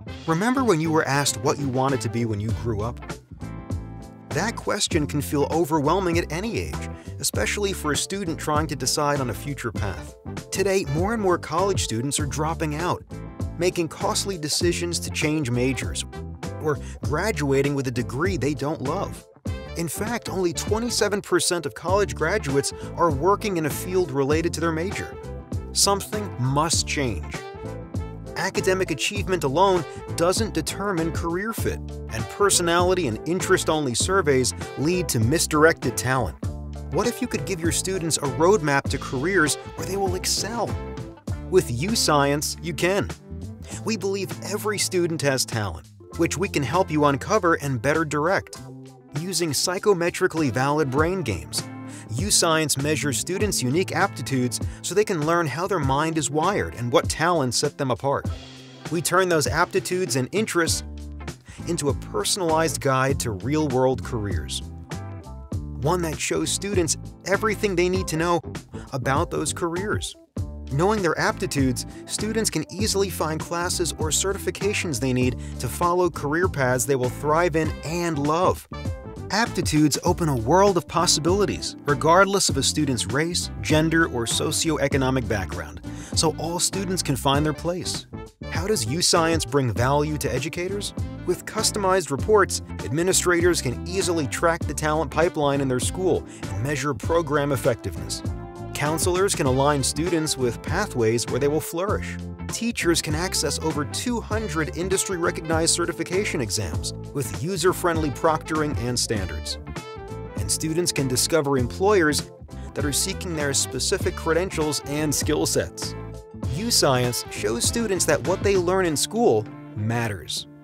Remember when you were asked what you wanted to be when you grew up? That question can feel overwhelming at any age, especially for a student trying to decide on a future path. Today, more and more college students are dropping out, making costly decisions to change majors, or graduating with a degree they don't love. In fact, only 27% of college graduates are working in a field related to their major. Something must change. Academic achievement alone doesn't determine career fit, and personality and interest-only surveys lead to misdirected talent. What if you could give your students a roadmap to careers where they will excel? With YouScience, you can. We believe every student has talent, which we can help you uncover and better direct. Using psychometrically valid brain games, YouScience measures students' unique aptitudes so they can learn how their mind is wired and what talents set them apart. We turn those aptitudes and interests into a personalized guide to real-world careers. One that shows students everything they need to know about those careers. Knowing their aptitudes, students can easily find classes or certifications they need to follow career paths they will thrive in and love. Aptitudes open a world of possibilities, regardless of a student's race, gender, or socioeconomic background, so all students can find their place. How does YouScience bring value to educators? With customized reports, administrators can easily track the talent pipeline in their school and measure program effectiveness. Counselors can align students with pathways where they will flourish. Teachers can access over 200 industry-recognized certification exams with user-friendly proctoring and standards. And students can discover employers that are seeking their specific credentials and skill sets. YouScience shows students that what they learn in school matters.